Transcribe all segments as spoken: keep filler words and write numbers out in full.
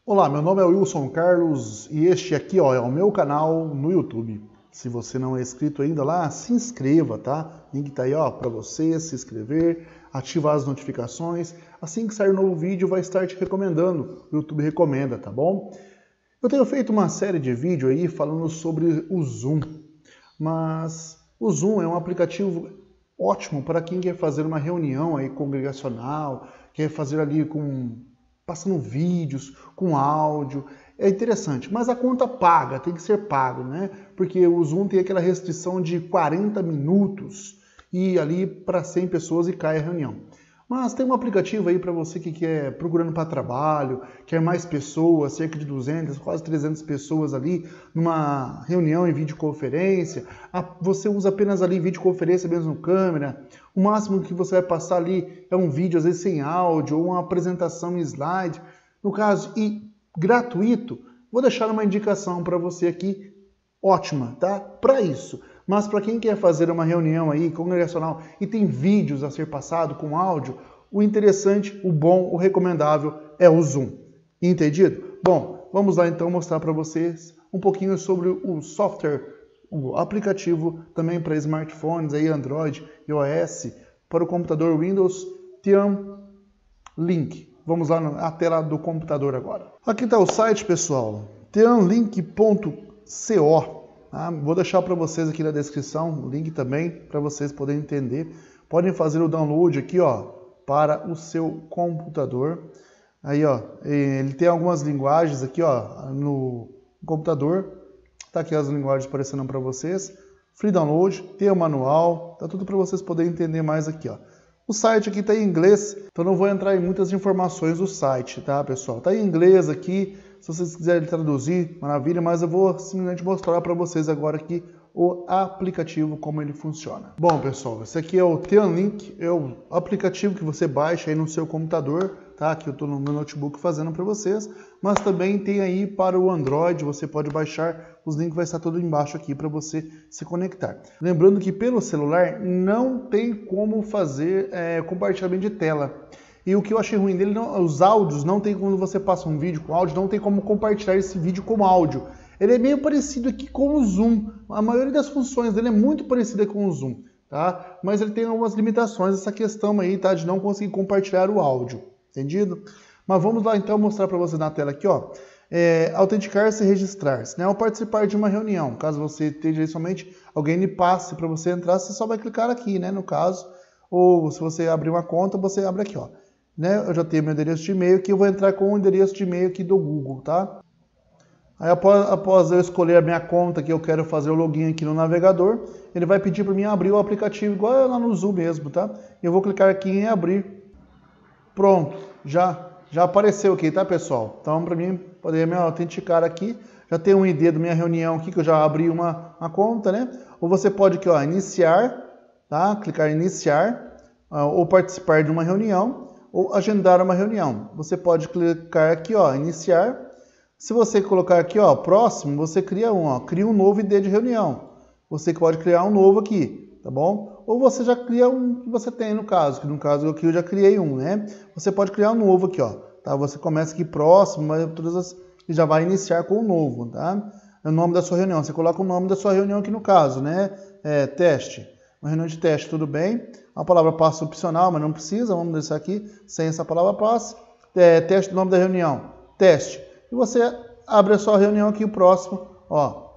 Olá, meu nome é Wilson Carlos e este aqui ó, é o meu canal no YouTube. Se você não é inscrito ainda lá, se inscreva, tá? O link tá aí ó, para você se inscrever, ativar as notificações. Assim que sair um novo vídeo, vai estar te recomendando. O YouTube recomenda, tá bom? Eu tenho feito uma série de vídeos aí falando sobre o Zoom. Mas o Zoom é um aplicativo ótimo para quem quer fazer uma reunião aí congregacional, quer fazer ali com... passando vídeos, com áudio, é interessante, mas a conta paga, tem que ser pago, né? Porque o Zoom tem aquela restrição de quarenta minutos e ali para cem pessoas e cai a reunião. Mas tem um aplicativo aí para você que quer procurando para trabalho, quer mais pessoas, cerca de duzentas, quase trezentas pessoas ali numa reunião em videoconferência. Você usa apenas ali videoconferência mesmo câmera. O máximo que você vai passar ali é um vídeo, às vezes sem áudio, ou uma apresentação em slide. No caso, e gratuito, vou deixar uma indicação para você aqui, ótima, tá? Para isso. Mas para quem quer fazer uma reunião aí congregacional e tem vídeos a ser passado com áudio, o interessante, o bom, o recomendável é o Zoom. Entendido? Bom, vamos lá então mostrar para vocês um pouquinho sobre o software, o aplicativo também para smartphones, aí Android e iOS, para o computador Windows, Team Link. Vamos lá na tela do computador agora. Aqui está o site, pessoal, team link ponto co. Ah, vou deixar para vocês aqui na descrição o link também para vocês poderem entender. Podem fazer o download aqui, ó, para o seu computador. Aí, ó, ele tem algumas linguagens aqui, ó, no computador. Tá aqui as linguagens aparecendo para vocês. Free download, tem o manual, tá tudo para vocês poderem entender mais aqui, ó. O site aqui está em inglês, então não vou entrar em muitas informações do site, tá, pessoal? Tá em inglês aqui. Se vocês quiserem traduzir, maravilha, mas eu vou simplesmente mostrar para vocês agora aqui o aplicativo, como ele funciona. Bom, pessoal, esse aqui é o Team Link, é o aplicativo que você baixa aí no seu computador, tá? Aqui eu estou no meu notebook fazendo para vocês, mas também tem aí para o Android, você pode baixar, os links vai estar tudo embaixo aqui para você se conectar. Lembrando que pelo celular não tem como fazer é, compartilhamento de tela. E o que eu achei ruim dele, não, os áudios, não tem quando você passa um vídeo com áudio, não tem como compartilhar esse vídeo com áudio. Ele é meio parecido aqui com o Zoom. A maioria das funções dele é muito parecida com o Zoom, tá? Mas ele tem algumas limitações, essa questão aí, tá? De não conseguir compartilhar o áudio, entendido? Mas vamos lá então mostrar para você na tela aqui, ó. É, autenticar-se e registrar-se, né? Ao participar de uma reunião, caso você esteja somente alguém lhe passe para você entrar, você só vai clicar aqui, né? No caso, ou se você abrir uma conta, você abre aqui, ó. Né? Eu já tenho meu endereço de e-mail aqui, eu vou entrar com o endereço de e-mail aqui do Google, tá? Aí após, após eu escolher a minha conta que eu quero fazer o login aqui no navegador, ele vai pedir para mim abrir o aplicativo igual é lá no Zoom mesmo, tá? Eu vou clicar aqui em abrir. Pronto, já, já apareceu aqui, tá, pessoal? Então para mim poder me autenticar aqui, já tem um I D da minha reunião aqui que eu já abri uma, uma conta, né? Ou você pode aqui, ó, iniciar, tá? Clicar em iniciar, ou participar de uma reunião, ou agendar uma reunião. Você pode clicar aqui, ó, iniciar. Se você colocar aqui, ó, próximo, você cria um, ó, cria um novo I D de reunião. Você pode criar um novo aqui, tá bom? Ou você já cria um que você tem no caso, que no caso aqui eu já criei um, né? Você pode criar um novo aqui, ó, tá? Você começa aqui próximo, mas todas as e já vai iniciar com o novo, tá? É o nome da sua reunião. Você coloca o nome da sua reunião aqui no caso, né? É, teste. Uma reunião de teste, tudo bem. A palavra passe opcional, mas não precisa. Vamos deixar aqui sem essa palavra passe. É, teste do nome da reunião. Teste. E você abre a sua reunião aqui, o próximo. Ó.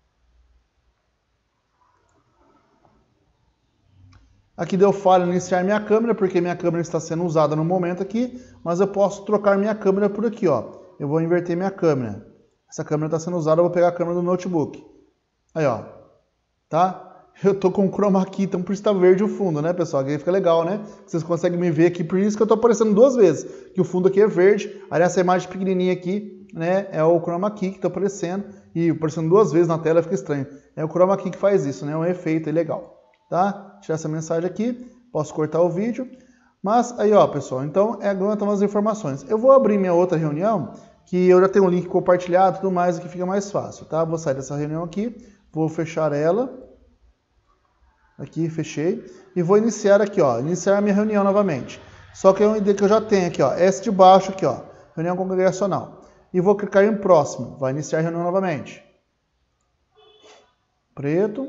Aqui deu falha iniciar minha câmera, porque minha câmera está sendo usada no momento aqui. Mas eu posso trocar minha câmera por aqui, ó. Eu vou inverter minha câmera. Essa câmera está sendo usada, eu vou pegar a câmera do notebook. Aí, ó. Tá? Eu tô com o chroma key, então por isso tá verde o fundo, né, pessoal? Aqui fica legal, né? Vocês conseguem me ver aqui, por isso que eu tô aparecendo duas vezes. Que o fundo aqui é verde, aí essa imagem pequenininha aqui, né, é o chroma key que tá aparecendo. E aparecendo duas vezes na tela fica estranho. É o chroma key que faz isso, né? É um efeito aí legal, tá? Tirar essa mensagem aqui, posso cortar o vídeo. Mas aí, ó, pessoal, então é agora estão as informações. Eu vou abrir minha outra reunião, que eu já tenho um link compartilhado e tudo mais, que fica mais fácil, tá? Vou sair dessa reunião aqui, vou fechar ela. Aqui, fechei. E vou iniciar aqui, ó. Iniciar a minha reunião novamente. Só que é um I D que eu já tenho aqui, ó. Esse de baixo aqui, ó. Reunião congregacional. e vou clicar em próximo. Vai iniciar a reunião novamente. Preto.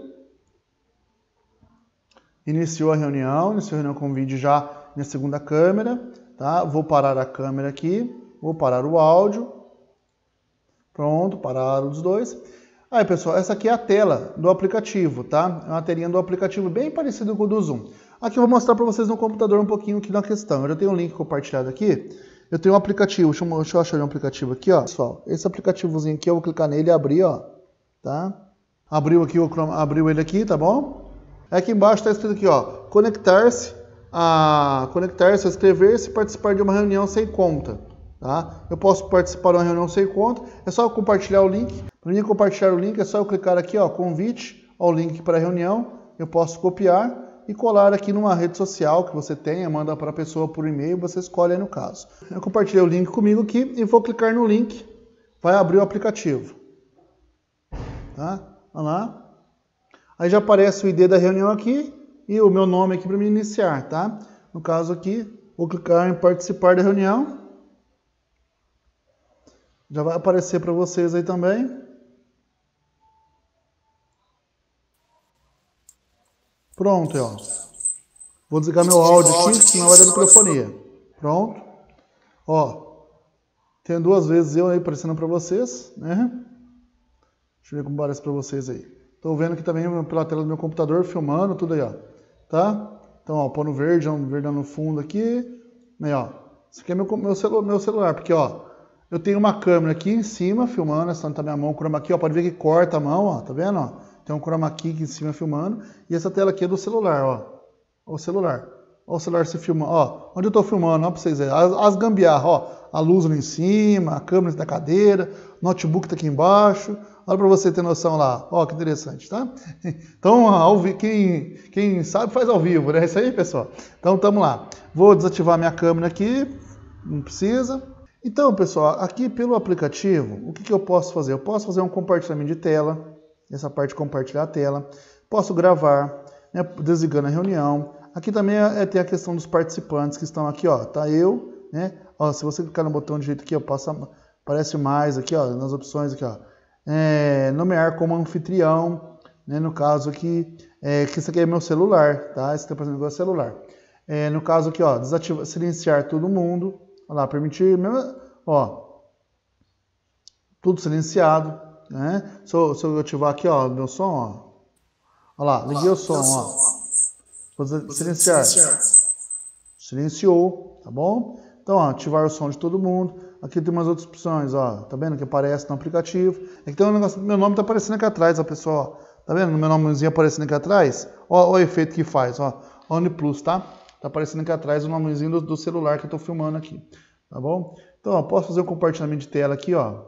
Iniciou a reunião, iniciou a reunião com o vídeo já na segunda câmera, tá? Vou parar a câmera aqui, vou parar o áudio. Pronto, pararam os dois. Aí, pessoal, essa aqui é a tela do aplicativo, tá? É uma telinha do aplicativo bem parecido com o do Zoom. Aqui eu vou mostrar para vocês no computador um pouquinho aqui da questão. Eu já tenho um link compartilhado aqui. Eu tenho um aplicativo, deixa eu, deixa eu achar um aplicativo aqui, ó. Pessoal, esse aplicativozinho aqui, eu vou clicar nele e abrir, ó. Tá? Abriu aqui, o Chrome, abriu ele aqui, tá bom? Aqui embaixo está escrito aqui, ó. Conectar-se, a conectar-se, inscrever-se e participar de uma reunião sem conta. Tá? Eu posso participar de uma reunião sem conta, é só eu compartilhar o link. Para mim compartilhar o link, é só eu clicar aqui, ó, convite ao link para a reunião. Eu posso copiar e colar aqui numa rede social que você tenha, manda para a pessoa por e-mail, você escolhe aí no caso. Eu compartilhei o link comigo aqui e vou clicar no link, vai abrir o aplicativo. Tá? Olha lá. Aí já aparece o I D da reunião aqui e o meu nome aqui para me iniciar, tá? No caso aqui, vou clicar em participar da reunião. Já vai aparecer para vocês aí também. Pronto, ó. Vou desligar meu áudio aqui, senão vai dar microfonia. Pronto. Ó. Tem duas vezes eu aí aparecendo para vocês, né? Deixa eu ver como parece para vocês aí. Estou vendo aqui também pela tela do meu computador, filmando tudo aí, ó. Tá? Então, ó, pôr no verde, um verde no fundo aqui. Aí, ó. Isso aqui é meu, meu, celu, meu celular, porque, ó. Eu tenho uma câmera aqui em cima, filmando, essa tá minha mão, o chroma key, ó, pode ver que corta a mão, ó, tá vendo, ó? Tem um chroma key aqui em cima filmando, e essa tela aqui é do celular, ó, ó o celular, ó o celular se filmando, ó, onde eu tô filmando, ó, pra vocês verem, as, as gambiarras, ó, a luz lá em cima, a câmera da cadeira, o notebook tá aqui embaixo, olha pra você ter noção lá, ó, que interessante, tá? Então, ao vi... quem, quem sabe faz ao vivo, né? É isso aí, pessoal? Então, tamo lá. Vou desativar minha câmera aqui, não precisa. Então, pessoal, aqui pelo aplicativo, o que, que eu posso fazer? Eu posso fazer um compartilhamento de tela, essa parte de compartilhar a tela, posso gravar, né, desligando a reunião. Aqui também é, tem a questão dos participantes que estão aqui, ó, tá eu, né, ó, se você clicar no botão de jeito aqui, ó, passa, aparece mais aqui, ó, nas opções aqui, ó, é, nomear como anfitrião, né, no caso aqui, é, que isso aqui é meu celular, tá, esse tempo é celular. É, no caso aqui, ó, desativar, silenciar todo mundo. Olha lá, permitir, ó, tudo silenciado, né? Se eu, se eu ativar aqui, ó, meu som, ó, olha lá, liguei o som, ó, vou silenciar, silenciou, tá bom? Então, ó, ativar o som de todo mundo. Aqui tem umas outras opções, ó, tá vendo que aparece no aplicativo. Aqui tem um negócio, meu nome tá aparecendo aqui atrás, ó, pessoal, ó, tá vendo? Meu nomezinho aparecendo aqui atrás, ó, ó o efeito que faz, ó, OmniPlus, tá? Tá aparecendo aqui atrás o nomezinho do, do celular que eu tô filmando aqui, tá bom? Então, ó, posso fazer um compartilhamento de tela aqui, ó.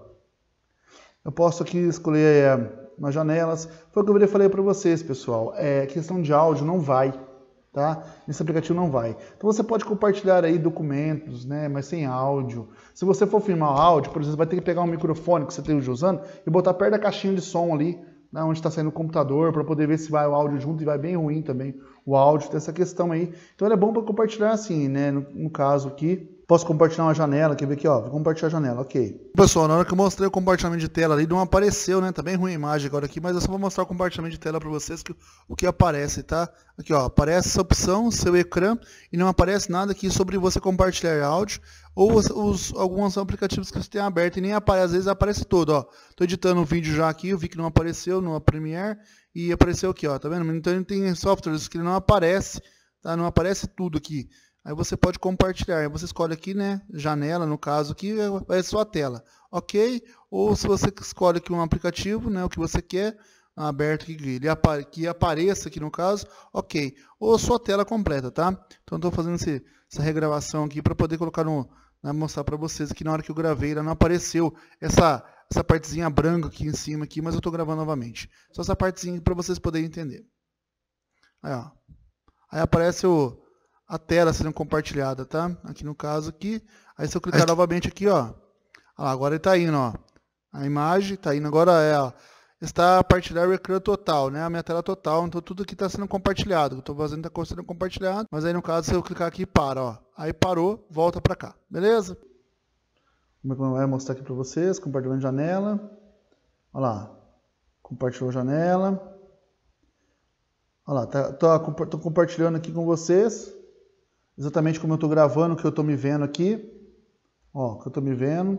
Eu posso aqui escolher é, umas janelas. Foi o que eu falei para vocês, pessoal. É, questão de áudio não vai, tá? Nesse aplicativo não vai. Então você pode compartilhar aí documentos, né? Mas sem áudio. Se você for filmar áudio, por exemplo, vai ter que pegar um microfone que você esteja usando e botar perto da caixinha de som ali, né, onde está saindo o computador, para poder ver se vai o áudio junto, e vai bem ruim também o áudio, tem essa questão aí. Então é bom para compartilhar assim, né? No, no caso aqui, posso compartilhar uma janela, quer ver aqui, ó, vou compartilhar a janela, ok. Pessoal, na hora que eu mostrei o compartilhamento de tela ali, não apareceu, né? Tá bem ruim a imagem agora aqui, mas eu só vou mostrar o compartilhamento de tela para vocês, que, o que aparece, tá? Aqui, ó, aparece essa opção, seu ecrã, e não aparece nada aqui sobre você compartilhar áudio, ou os, os, alguns aplicativos que você tem aberto, e nem aparece, às vezes aparece todo, ó. Tô editando um vídeo já aqui, eu vi que não apareceu no Premiere, e apareceu aqui, ó, tá vendo? Então tem softwares que não aparece, tá? Não aparece tudo aqui. Aí você pode compartilhar, aí você escolhe aqui, né, janela, no caso aqui, vai ser sua tela, ok? Ou se você escolhe aqui um aplicativo, né, o que você quer, aberto aqui, ele apa que apareça aqui no caso, ok? Ou sua tela completa, tá? Então estou fazendo esse, essa regravação aqui para poder colocar no, né, mostrar para vocês que na hora que eu gravei, ela não apareceu essa, essa partezinha branca aqui em cima, aqui, mas eu estou gravando novamente. Só essa partezinha para vocês poderem entender. Aí, ó. Aí aparece o... a tela sendo compartilhada, tá? Aqui no caso aqui, aí se eu clicar aqui novamente aqui, ó, ah, agora ele tá indo, ó, a imagem tá indo, agora é, ó, está a partilhar o ecrã total, né, a minha tela total, então tudo aqui tá sendo compartilhado, eu tô fazendo tá sendo compartilhado, mas aí no caso se eu clicar aqui para, ó, aí parou, volta pra cá, beleza? Como é que eu vou mostrar aqui para vocês? Compartilhando janela. Olha lá. Compartilhou a janela. Olha lá, tá, tô, tô compartilhando aqui com vocês. Exatamente como eu tô gravando, que eu tô me vendo aqui. Ó, que eu tô me vendo.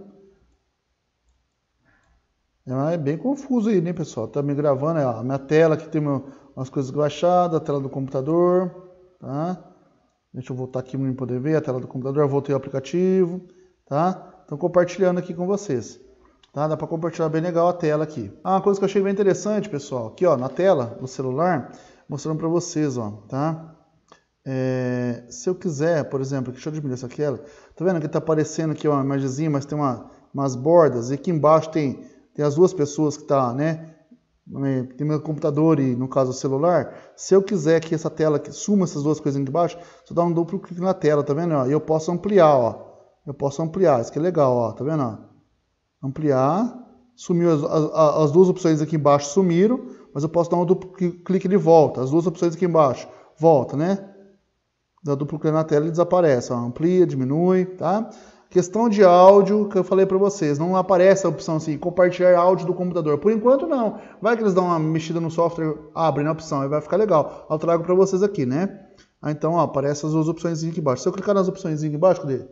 É bem confuso aí, né, pessoal? Tá me gravando, ó, a minha tela aqui tem meu, umas coisas baixadas, a tela do computador, tá? Deixa eu voltar aqui para poder ver a tela do computador, eu voltei o aplicativo, tá? Então compartilhando aqui com vocês, tá? Dá para compartilhar bem legal a tela aqui. Ah, uma coisa que eu achei bem interessante, pessoal, aqui, ó, na tela do celular, mostrando para vocês, ó, tá? É, se eu quiser, por exemplo, deixa eu diminuir essa aqui, ela, tá vendo que tá aparecendo aqui uma imagenzinha, mas tem uma, umas bordas, e aqui embaixo tem Tem as duas pessoas que tá, né? Tem meu computador e, no caso, o celular. Se eu quiser que essa tela que suma essas duas coisas aqui embaixo, só dá um duplo clique na tela, tá vendo? E eu posso ampliar, ó. Eu posso ampliar, isso que é legal, ó. Tá vendo? Ó? Ampliar. Sumiu as, as, as duas opções aqui embaixo, sumiram, mas eu posso dar um duplo clique de volta. As duas opções aqui embaixo, volta, né? Dá duplo clique na tela e desaparece, ó. Amplia, diminui, tá? Questão de áudio, que eu falei para vocês, não aparece a opção assim, compartilhar áudio do computador. Por enquanto não. Vai que eles dão uma mexida no software, abrem a opção e vai ficar legal. Eu trago para vocês aqui, né? Ah, então, ó, aparece as duas opções aqui embaixo. Se eu clicar nas opções aqui embaixo, cadê?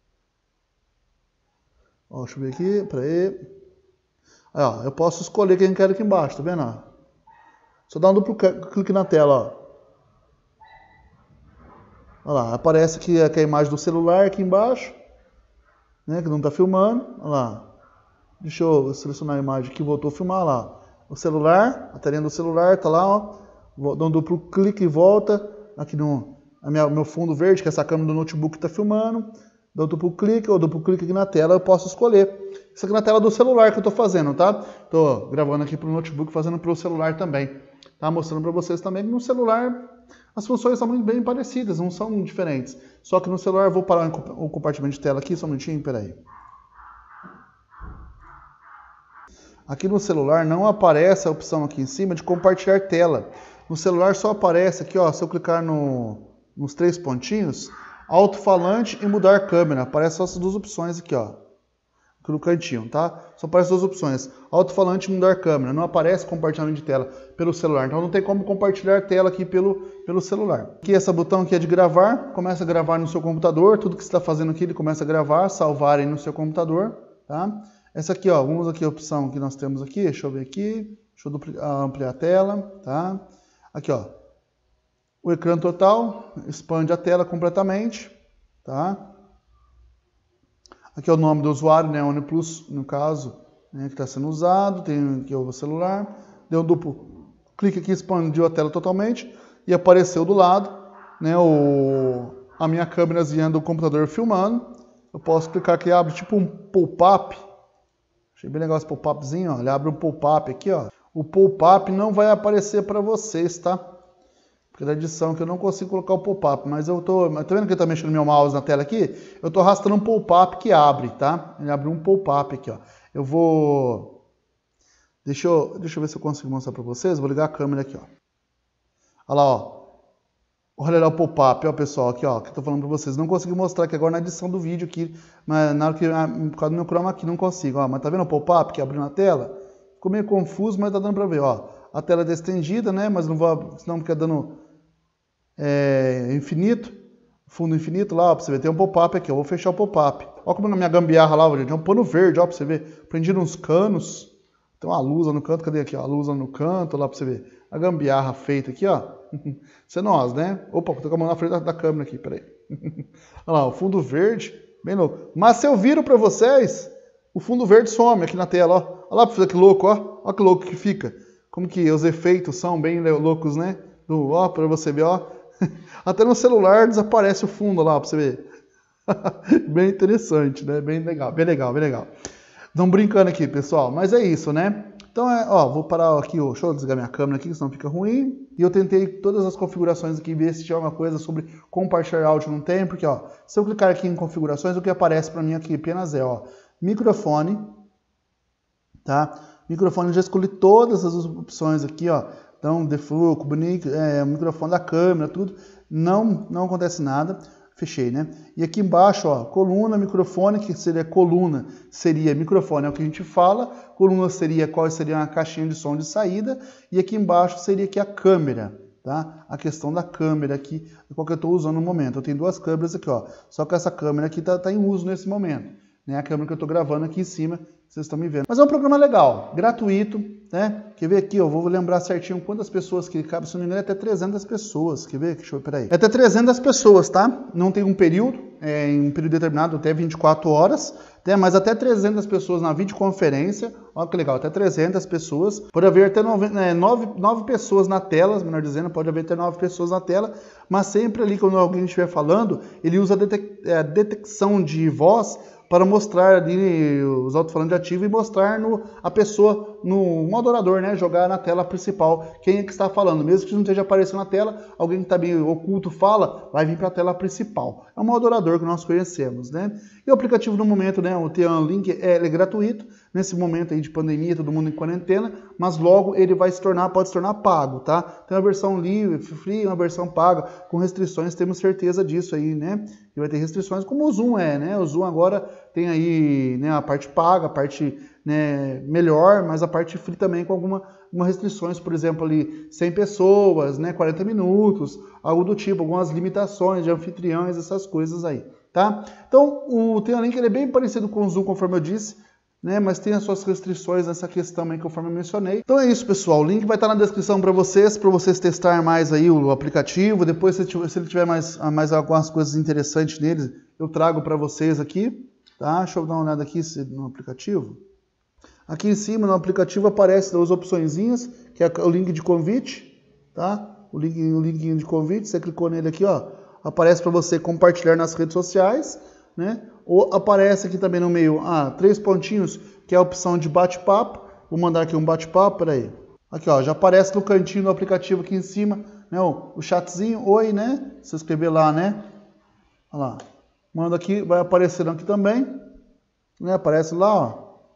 Ó, deixa eu ver aqui, peraí. Aí, ó, eu posso escolher quem quero aqui embaixo, tá vendo? Ó? Só dá um duplo clique na tela, ó. Olha lá, aparece aqui a imagem do celular aqui embaixo. Né, que não está filmando, olha lá. Deixa eu selecionar a imagem que voltou a filmar, olha lá. O celular, a telinha do celular está lá, ó. Vou dar um duplo clique e volta. Aqui no a minha, meu fundo verde, que é essa câmera do notebook que está filmando. Dou um duplo clique, ou duplo clique aqui na tela, eu posso escolher. Isso aqui na tela do celular que eu estou fazendo, tá? Estou gravando aqui para o notebook, fazendo para o celular também. Tá mostrando para vocês também que no celular as funções são muito bem parecidas, não são diferentes. Só que no celular, eu vou parar o compartimento de tela aqui, só um minutinho, peraí. Aqui no celular não aparece a opção aqui em cima de compartilhar tela. No celular só aparece aqui, ó, se eu clicar no, nos três pontinhos, alto-falante e mudar câmera. Aparece só essas duas opções aqui, ó. Aqui no cantinho, tá? Só aparecem duas opções. Alto-falante e mudar câmera. Não aparece compartilhamento de tela pelo celular. Então não tem como compartilhar tela aqui pelo, pelo celular. Aqui esse botão aqui é de gravar. Começa a gravar no seu computador. Tudo que você está fazendo aqui, ele começa a gravar, salvar aí no seu computador, tá? Essa aqui, ó, vamos aqui a opção que nós temos aqui. Deixa eu ver aqui. Deixa eu ampliar a tela, tá? Aqui, ó. O ecrã total. Expande a tela completamente, tá? Aqui é o nome do usuário, né, OnePlus, no caso, né, que está sendo usado. Tem aqui o celular. Deu um duplo clique aqui, expandiu a tela totalmente. E apareceu do lado, né, o, a minha câmerazinha do computador filmando. Eu posso clicar aqui, abre tipo um pop-up. Achei bem legal esse pop-upzinho, ó. Ele abre um pop-up aqui, ó. O pop-up não vai aparecer para vocês, tá? Porque da edição que eu não consigo colocar o pop-up, mas eu tô... Tá vendo que ele tá mexendo meu mouse na tela aqui? Eu tô arrastando um pop-up que abre, tá? Ele abre um pop-up aqui, ó. Eu vou... Deixa eu, deixa eu ver se eu consigo mostrar pra vocês. Vou ligar a câmera aqui, ó. Olha lá, ó. Olha lá o pop-up, ó, pessoal, aqui, ó, que eu tô falando pra vocês. Não consegui mostrar aqui agora na edição do vídeo aqui, mas na hora que, por causa do meu chroma aqui, não consigo, ó. Mas tá vendo o pop-up que abriu na tela? Ficou meio confuso, mas tá dando pra ver, ó. A tela é estendida, né, mas não vou, senão fica dando é, infinito, fundo infinito lá, ó, pra você ver. Tem um pop-up aqui, eu vou fechar o pop-up. Ó como na minha gambiarra lá, gente, tem um pano verde, ó, pra você ver. Prendi uns canos, tem uma luz lá no canto, cadê aqui, ó? A luz lá no canto, lá pra você ver. A gambiarra feita aqui, ó. Isso é nós, né? Opa, tô com a mão na frente da, da câmera aqui, peraí. Olha lá, o fundo verde, bem louco. Mas se eu viro pra vocês, o fundo verde some aqui na tela, ó. Olha lá pra você ver que louco, ó. Olha que louco que fica. Como que os efeitos são bem loucos, né? Do, ó, pra você ver, ó. Até no celular desaparece o fundo lá, pra você ver. Bem interessante, né? Bem legal, bem legal, bem legal. Estão brincando aqui, pessoal. Mas é isso, né? Então, é, ó, vou parar aqui, ó, deixa eu desligar minha câmera aqui, senão fica ruim. E eu tentei todas as configurações aqui, ver se tinha alguma coisa sobre compartilhar áudio, não tem, porque, ó, se eu clicar aqui em configurações, o que aparece para mim aqui apenas é, ó, microfone, tá? Microfone, eu já escolhi todas as opções aqui, ó. Então, default, é, microfone da câmera, tudo. Não, não acontece nada. Fechei, né? E aqui embaixo, ó, coluna, microfone, que seria coluna, seria microfone, é o que a gente fala. Coluna seria qual seria a caixinha de som de saída. E aqui embaixo seria aqui a câmera, tá? A questão da câmera aqui, qual que eu estou usando no momento. Eu tenho duas câmeras aqui, ó. Só que essa câmera aqui tá, tá em uso nesse momento, né? A câmera que eu estou gravando aqui em cima, vocês estão me vendo. Mas é um programa legal, gratuito, né? Quer ver aqui, eu vou lembrar certinho quantas pessoas que cabe, se não me engano, é até trezentas pessoas. Quer ver? Deixa eu, peraí. É até trezentas pessoas, tá? Não tem um período, é em um período determinado, até vinte e quatro horas, né? Mas até trezentas pessoas na videoconferência. Olha que legal, até trezentas pessoas. Pode haver até nove pessoas na tela, melhor dizendo, pode haver até nove pessoas na tela, mas sempre ali, quando alguém estiver falando, ele usa a, detec a detecção de voz para mostrar ali os alto-falantes ativos e mostrar no, a pessoa no modo orador, né? Jogar na tela principal quem é que está falando. Mesmo que não esteja aparecendo na tela, alguém que está bem oculto fala, vai vir para a tela principal. É um modo orador que nós conhecemos, né? E o aplicativo no momento, né? O Tean Link é, é gratuito. Nesse momento aí de pandemia, todo mundo em quarentena, mas logo ele vai se tornar, pode se tornar pago, tá? Tem uma versão livre, free, uma versão paga, com restrições, temos certeza disso aí, né? E vai ter restrições como o Zoom é, né? O Zoom agora tem aí, né, a parte paga, a parte, né, melhor, mas a parte free também com alguma, algumas restrições, por exemplo, ali cem pessoas, né, quarenta minutos, algo do tipo, algumas limitações de anfitriões, essas coisas aí, tá? Então, o Tean Link ele é bem parecido com o Zoom, conforme eu disse, né, mas tem as suas restrições nessa questão aí, conforme eu mencionei. Então é isso, pessoal. O link vai estar na descrição para vocês, para vocês testar mais aí o aplicativo. Depois, se ele tiver mais, mais algumas coisas interessantes nele, eu trago para vocês aqui, tá? Deixa eu dar uma olhada aqui no aplicativo. Aqui em cima, no aplicativo, aparece duas opçõezinhas, que é o link de convite, tá? O link, o link de convite, você clicou nele aqui, ó, aparece para você compartilhar nas redes sociais, né? Ou aparece aqui também no meio, ah, três pontinhos, que é a opção de bate-papo. Vou mandar aqui um bate-papo, peraí. Aqui, ó, já aparece no cantinho do aplicativo aqui em cima, né, o, o chatzinho, oi, né? Se inscrever lá, né? Olha lá. Manda aqui, vai aparecendo aqui também, né? Aparece lá, ó.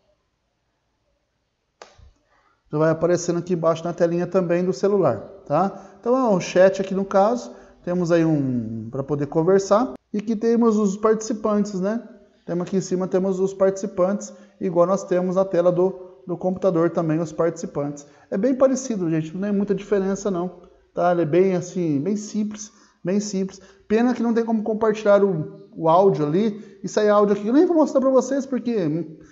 Já vai aparecendo aqui embaixo na telinha também do celular, tá? Então, é o chat aqui no caso, temos aí um para poder conversar. E aqui temos os participantes, né? Temos aqui em cima, temos os participantes, igual nós temos na tela do, do computador também, os participantes. É bem parecido, gente, não tem muita diferença não, tá? Ele é bem assim, bem simples, bem simples. Pena que não tem como compartilhar o, o áudio ali, e sair áudio aqui. Eu nem vou mostrar para vocês, porque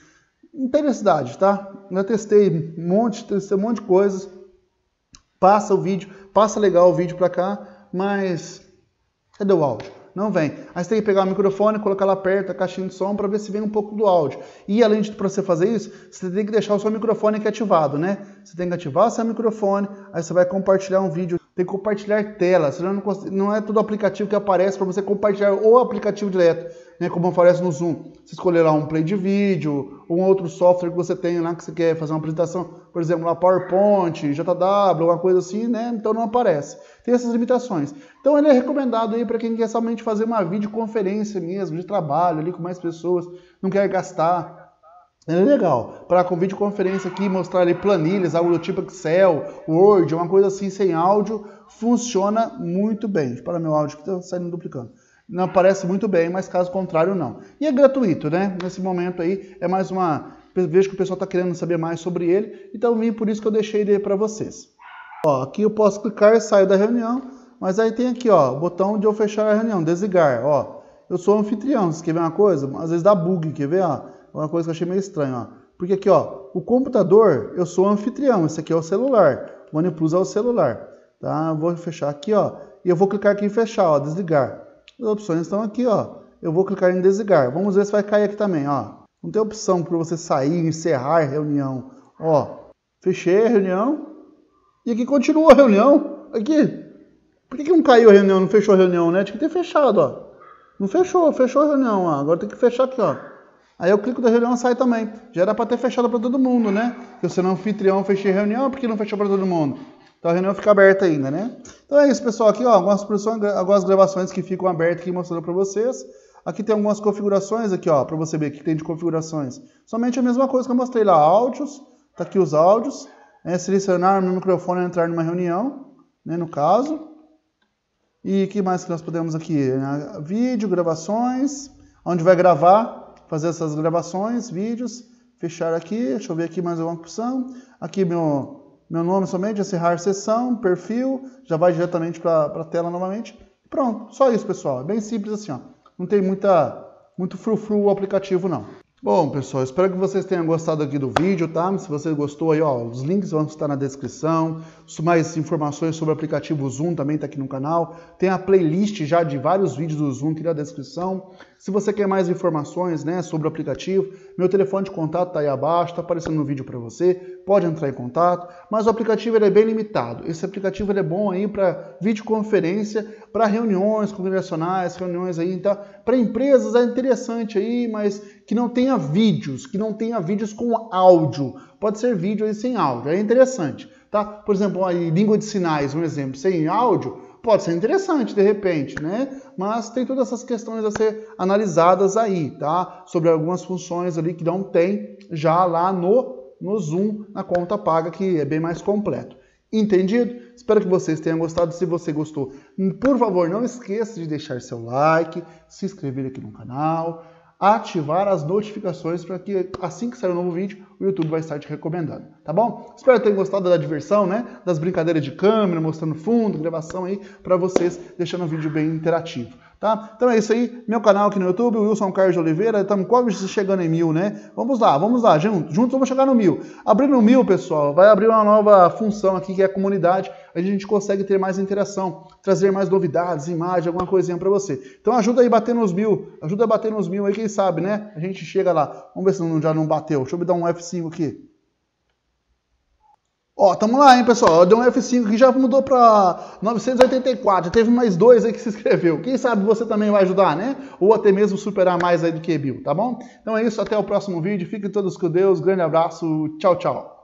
não tem necessidade, tá? Já testei um monte, testei um monte de coisas. Passa o vídeo, passa legal o vídeo para cá, mas cadê o áudio? Não vem. Aí você tem que pegar o microfone, colocar lá perto a caixinha de som para ver se vem um pouco do áudio. E além de para você fazer isso, você tem que deixar o seu microfone aqui ativado, né? Você tem que ativar o seu microfone, aí você vai compartilhar um vídeo. Tem que compartilhar tela, senão não, não é todo aplicativo que aparece para você compartilhar o aplicativo direto, né? Como aparece no Zoom. Você escolher lá um play de vídeo, ou um outro software que você tem lá que você quer fazer uma apresentação, por exemplo, lá PowerPoint, J W, alguma coisa assim, né? Então não aparece. Tem essas limitações. Então ele é recomendado aí para quem quer somente fazer uma videoconferência mesmo, de trabalho ali com mais pessoas, não quer gastar. É legal, para com videoconferência aqui, mostrar ali planilhas, algo do tipo Excel, Word, uma coisa assim sem áudio, funciona muito bem. Deixa eu parar meu áudio que está saindo duplicando. Não aparece muito bem, mas caso contrário não. E é gratuito, né? Nesse momento aí é mais uma... Vejo que o pessoal está querendo saber mais sobre ele, então vim por isso que eu deixei ele para vocês. Ó, aqui eu posso clicar e saio da reunião, mas aí tem aqui, ó, o botão de eu fechar a reunião, desligar, ó. Eu sou anfitrião, você quer ver uma coisa? Às vezes dá bug, quer ver, ó? Uma coisa que eu achei meio estranho, ó. Porque aqui, ó, o computador, eu sou anfitrião, esse aqui é o celular. O OnePlus é o celular, tá? Vou fechar aqui, ó, e eu vou clicar aqui em fechar, ó, desligar. As opções estão aqui, ó. Eu vou clicar em desligar. Vamos ver se vai cair aqui também, ó. Não tem opção para você sair, encerrar a reunião. Ó, fechei a reunião. E aqui continua a reunião. Aqui. Por que que não caiu a reunião, não fechou a reunião, né? Tinha que ter fechado, ó. Não fechou, fechou a reunião, ó. Agora tem que fechar aqui, ó. Aí eu clico da reunião e sai também. Já era para ter fechado para todo mundo, né? Porque se eu não anfitrião, fechei a reunião, por que não fechou para todo mundo? Então a reunião fica aberta ainda, né? Então é isso, pessoal. Aqui, ó, algumas, algumas gravações que ficam abertas aqui mostrando para vocês. Aqui tem algumas configurações aqui, ó, para você ver o que tem de configurações. Somente a mesma coisa que eu mostrei lá, áudios. Tá aqui os áudios. É, selecionar o meu microfone e entrar numa reunião, né, no caso. E o que mais que nós podemos aqui? Vídeo, gravações, onde vai gravar, fazer essas gravações, vídeos, fechar aqui, deixa eu ver aqui mais alguma opção. Aqui meu, meu nome somente, encerrar sessão, perfil, já vai diretamente para a tela novamente. Pronto, só isso, pessoal. É bem simples assim, ó. Não tem muita, muito frufru o aplicativo, não. Bom, pessoal, espero que vocês tenham gostado aqui do vídeo, tá? Se você gostou aí, ó, os links vão estar na descrição. Mais informações sobre o aplicativo Zoom também tá aqui no canal. Tem a playlist já de vários vídeos do Zoom aqui na descrição. Se você quer mais informações, né, sobre o aplicativo, meu telefone de contato tá aí abaixo, tá aparecendo no vídeo para você. Pode entrar em contato, mas o aplicativo ele é bem limitado. Esse aplicativo ele é bom aí para videoconferência, para reuniões congregacionais, reuniões aí, então, para empresas é interessante aí, mas que não tenha vídeos, que não tenha vídeos com áudio. Pode ser vídeo aí sem áudio, é interessante, tá? Por exemplo, aí, língua de sinais, um exemplo, sem áudio, pode ser interessante de repente, né? Mas tem todas essas questões a ser analisadas aí, tá? Sobre algumas funções ali que não tem já lá no, no Zoom, na conta paga, que é bem mais completo. Entendido? Espero que vocês tenham gostado. Se você gostou, por favor, não esqueça de deixar seu like, se inscrever aqui no canal, ativar as notificações para que assim que sair um novo vídeo, o YouTube vai estar te recomendando, tá bom? Espero que tenham gostado da diversão, né? Das brincadeiras de câmera, mostrando fundo, gravação aí para vocês, deixando o vídeo bem interativo, tá? Então é isso aí, meu canal aqui no YouTube, o Wilson Carlos de Oliveira, estamos quase chegando em mil, né? Vamos lá, vamos lá, juntos, juntos vamos chegar no mil. Abrindo o mil, pessoal, vai abrir uma nova função aqui que é a comunidade, a gente consegue ter mais interação, trazer mais novidades, imagem, alguma coisinha para você. Então ajuda aí a bater nos mil, ajuda a bater nos mil aí, quem sabe, né? A gente chega lá. Vamos ver se não, já não bateu. Deixa eu dar um F cinco aqui. Ó, tamo lá, hein, pessoal. Deu um F cinco aqui, já mudou para novecentos e oitenta e quatro. Já teve mais dois aí que se inscreveu. Quem sabe você também vai ajudar, né? Ou até mesmo superar mais aí do que Bill, tá bom? Então é isso, até o próximo vídeo. Fiquem todos com Deus. Grande abraço. Tchau, tchau.